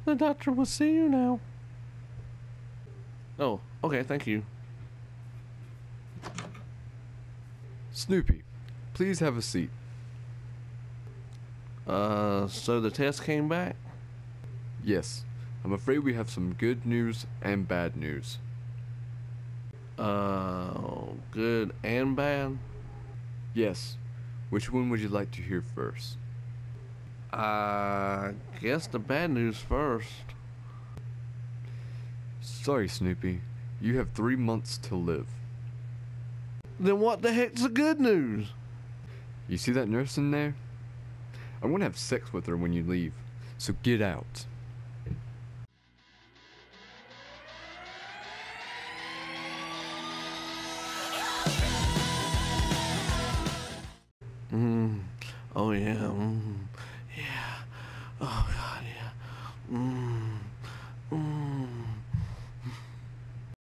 The doctor will see you now. Oh, okay, thank you. Snoopy, please have a seat. So the test came back? Yes, I'm afraid we have some good news and bad news. Good and bad? Yes, which one would you like to hear first? I guess the bad news first. Sorry, Snoopy, you have 3 months to live. Then what the heck's the good news? You see that nurse in there? I want to have sex with her when you leave, so get out. Oh yeah. Yeah. Oh